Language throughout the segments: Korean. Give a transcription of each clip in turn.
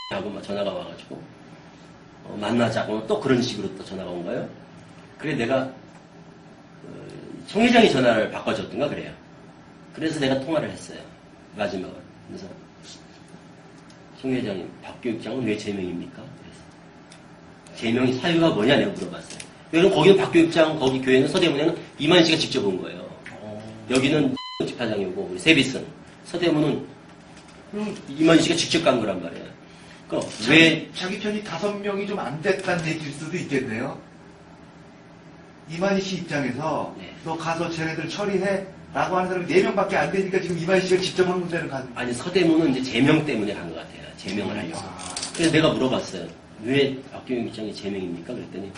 하고 막 전화가 와가지고 만나자고 또 그런 식으로 또 전화가 온 거예요. 그래 내가 총 회장이 전화를 바꿔줬던가 그래요. 그래서 내가 통화를 했어요. 마지막으로. 그래서 총 회장님, 박 교육장은 왜 제명입니까? 그래서 제명이 사유가 뭐냐 내가 물어봤어요. 왜냐면 거기는 박 교육장, 거기 교회는 서대문에는 이만희 씨가 직접 온 거예요. 여기는 집사장이고 우리 세비슨, 서대문은 이만희 씨가 직접 간 거란 말이에요. 그러니까 왜 자기 편이 5명이 좀 안 됐다는 얘기일 수도 있겠네요. 이만희 씨 입장에서 네. 너 가서 쟤네들 처리해 라고 하는 사람이 4명밖에 안 되니까 지금 이만희 씨가 직접 한 문제는 가. 아니 서대문은 이제 제명 때문에 간 것 같아요. 제명을 하려고. 그래서 내가 물어봤어요. 왜 박교영 입장이 제명입니까? 그랬더니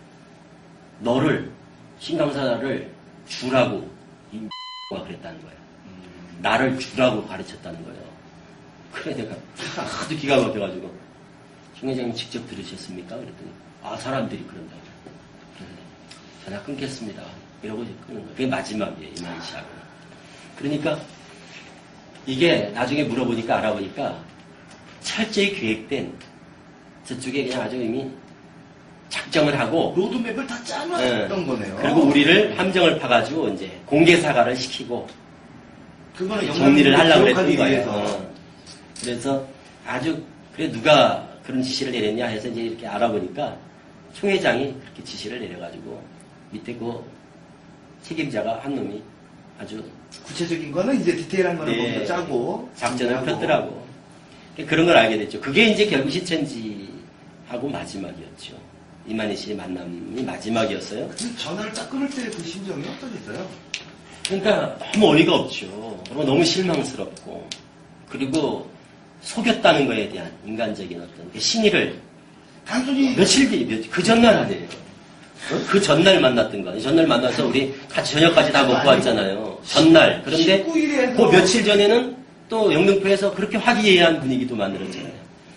너를 신강사를 주라고 가 그랬다는 거예요. 나를 주라고 가르쳤다는 거예요. 그래 내가 하도 기가 막혀가지고 총 회장님 직접 들으셨습니까? 그랬더니 사람들이 그런다고. 그래서 전화 끊겠습니다. 이러고 이제 끊는 거예요. 그게 마지막이에요. 이만희 씨하고. 그러니까 이게 나중에 물어보니까 알아보니까 철저히 계획된 저쪽에 그냥 아주 이미 작정을 하고 로드맵을 다 짜놨던 거네요. 그리고 우리를 함정을 파가지고 이제 공개 사과를 시키고 그거는 정리를 하려고 그랬던 위해서. 거예요. 그래서 아주 그래 누가 그런 지시를 내렸냐 해서 이제 이렇게 알아보니까 총 회장이 그렇게 지시를 내려가지고 밑에 그 책임자가 한 놈이 아주 구체적인 거는 이제 디테일한 거는 네, 먼저 짜고 작전을 폈더라고. 그런 걸 알게 됐죠. 그게 이제 결국 신천지하고 마지막이었죠. 이만희 씨의 만남이 마지막이었어요. 그 전화를 딱 끊을 때 그 심정이 어떠셨어요? 그러니까 너무 어이가 없죠. 그리고 너무 실망스럽고 그리고 속였다는 거에 대한 인간적인 어떤 그 신의를 단순히 며칠 뒤, 그 전날 아니에요. 그 전날 만났던 거. 전날 만나서 우리 같이 저녁까지 다 먹고 왔잖아요. 전날. 그런데 19일에서 그 며칠 전에는 또 영등포에서 그렇게 화기애애한 분위기도 만들었잖아요.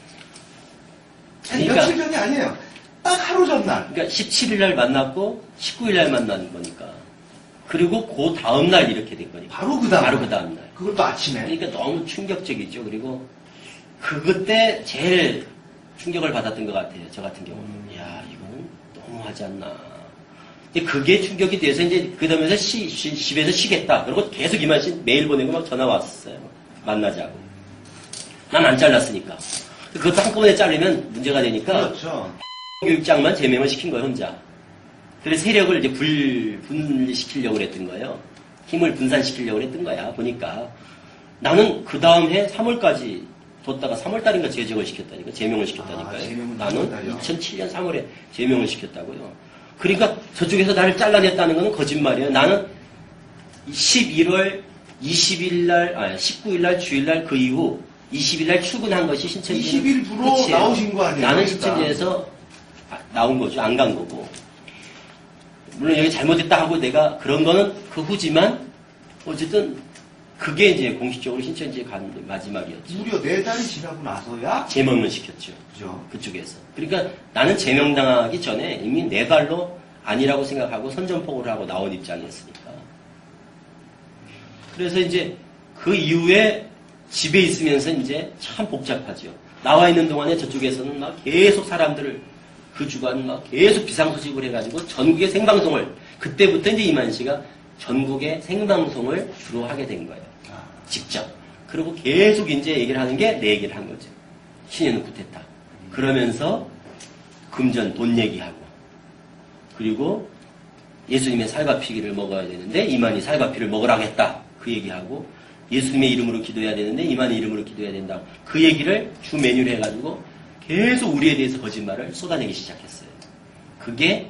아니, 그러니까, 며칠 전이 아니에요. 딱 하루 전날. 그러니까 17일 날 만났고 19일 날 만난 거니까. 그리고 그 다음 날 이렇게 된 거니까. 바로 그 다음 바로 그 다음 날. 그걸 또 아침에. 그러니까 너무 충격적이죠. 그리고 그때 제일 충격을 받았던 것 같아요. 저 같은 경우는. 야, 이거는 너무하지 않나. 근데 그게 충격이 돼서 이제 그 다음에서 집에서 쉬겠다. 그리고 계속 이만 씨 메일 보내고 막 전화 왔었어요. 만나자고. 난 안 잘랐으니까. 그것도 한꺼번에 자르면 문제가 되니까. 그렇죠. 교육장만 제명을 시킨 거예요, 혼자. 그래서 세력을 이제 분리시키려고 했던 거예요. 힘을 분산시키려고 했던 거야, 보니까. 나는 그 다음 해 3월까지 뒀다가 3월달인가 재직을 시켰다니까, 제명을 시켰다니까요. 나는 2007년 3월에 제명을 시켰다고요. 그러니까 저쪽에서 나를 잘라냈다는 건 거짓말이에요. 나는 11월 20일 날, 19일 날, 주일 날 그 이후 20일 날 출근한 것이 신천지. 20일부로 나오신 거 아니에요? 나는 그러니까. 신천지에서 나온 거죠. 안 간 거고. 물론 여기 잘못했다 하고 내가 그런 거는 그 후지만 어쨌든 그게 이제 공식적으로 신천지에 간 마지막이었죠. 무려 4달이 지나고 나서야 제명을 시켰죠. 그죠. 그쪽에서. 그러니까 나는 제명당하기 전에 이미 내 발로 아니라고 생각하고 선전포고를 하고 나온 입장이었으니까. 그래서 이제 그 이후에 집에 있으면서 이제 참 복잡하죠. 나와 있는 동안에 저쪽에서는 막 계속 사람들을 그 주간 막 계속 비상소식을 해가지고 전국의 생방송을 그때부터 이제 이만희 씨가 전국의 생방송을 주로 하게 된 거예요. 직접. 그리고 계속 이제 얘기를 하는 게 내 얘기를 한 거죠. 신현우 구테타. 그러면서 금전 돈 얘기하고 그리고 예수님의 살과피기를 먹어야 되는데 이만희 살과피를 먹으라고 했다. 그 얘기하고 예수님의 이름으로 기도해야 되는데 이만희 이름으로 기도해야 된다. 그 얘기를 주 메뉴로 해가지고 계속 우리에 대해서 거짓말을 쏟아내기 시작했어요. 그게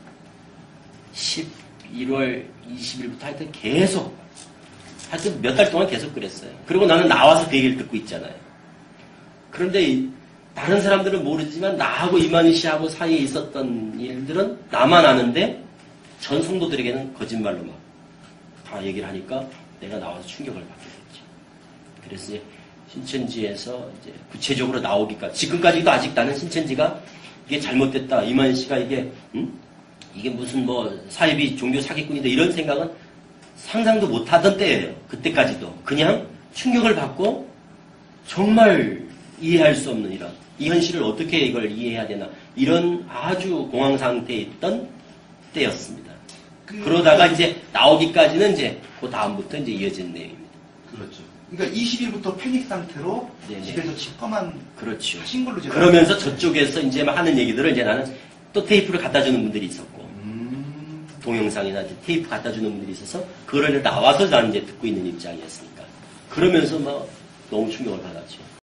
11월 20일부터 하여튼 계속 하여튼 몇 달 동안 계속 그랬어요. 그리고 나는 나와서 그 얘기를 듣고 있잖아요. 그런데 다른 사람들은 모르지만 나하고 이만희 씨하고 사이에 있었던 일들은 나만 아는데 전 성도들에게는 거짓말로 막 다 얘기를 하니까 내가 나와서 충격을 받게 됐죠. 그래서 이제 신천지에서 이제 구체적으로 나오기까지 지금까지도 아직 나는 신천지가 이게 잘못됐다. 이만희 씨가 이게 이게 무슨 뭐 사이비 종교 사기꾼이다 이런 생각은 상상도 못하던 때예요. 그때까지도 그냥 충격을 받고 정말 이해할 수 없는 이런 이 현실을 어떻게 이걸 이해해야 되나 이런 아주 공황 상태에 있던 때였습니다. 그러다가 이제 나오기까지는 이제 그 다음부터 이제 이어진 내용입니다. 그렇죠. 그러니까 20일부터 패닉 상태로 네네. 집에서 집거만 그렇죠. 하신 걸로 제가 그러면서 저쪽에서 이제 막 하는 얘기들을 이제 나는 또 테이프를 갖다 주는 분들이 있었고 동영상이나 이제 테이프 갖다 주는 분들이 있어서 그걸 나와서 나는 이제 듣고 있는 입장이었으니까 그러면서 막 너무 충격을 받았죠.